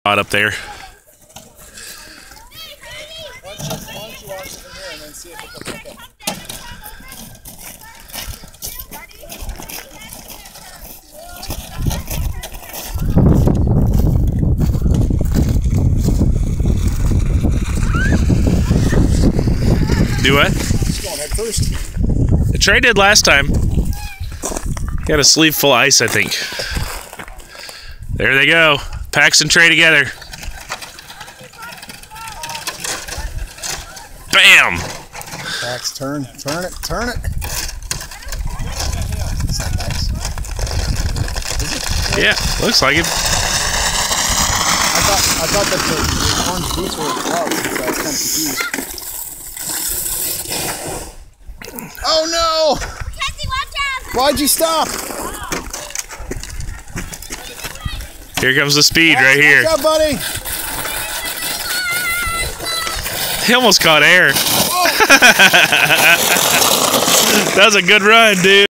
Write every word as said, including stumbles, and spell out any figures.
up there. Why don't you, why don't you watch it from here and then see if it looks okay? Do what? Just going head first. Trey did last time. He had a sleeve full of ice, I think. There they go. Pax and Trey together. Bam! Pax, turn, turn it, turn it. Yeah, looks like it. I thought I thought that the, the orange boots were gloves, so I was kind of confused. Oh no! Mackenzie, watch out! Why'd you stop? Here comes the speed Pax, right here. Watch out, buddy! He almost caught air. That was a good run, dude.